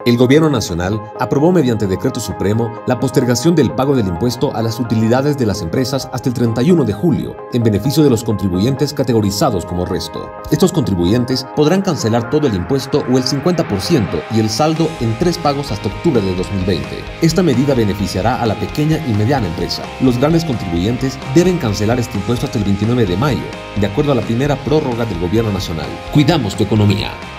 El Gobierno Nacional aprobó mediante Decreto Supremo la postergación del pago del impuesto a las utilidades de las empresas hasta el 31 de julio, en beneficio de los contribuyentes categorizados como resto. Estos contribuyentes podrán cancelar todo el impuesto o el 50% y el saldo en 3 pagos hasta octubre de 2020. Esta medida beneficiará a la pequeña y mediana empresa. Los grandes contribuyentes deben cancelar este impuesto hasta el 29 de mayo, de acuerdo a la primera prórroga del Gobierno Nacional. Cuidamos tu economía.